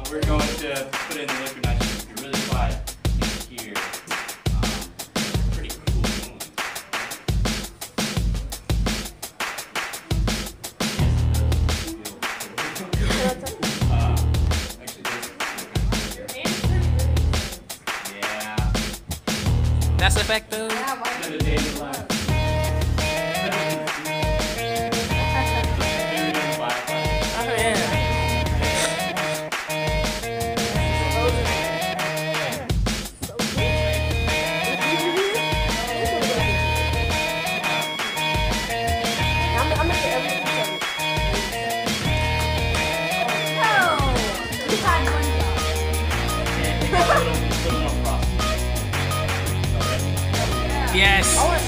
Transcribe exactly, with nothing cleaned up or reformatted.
we're going to put in the liquid nitrogen. If you're really quiet, you can hear um, pretty cool feeling. uh, actually, yeah. That's effective. Another day in the life. Yes.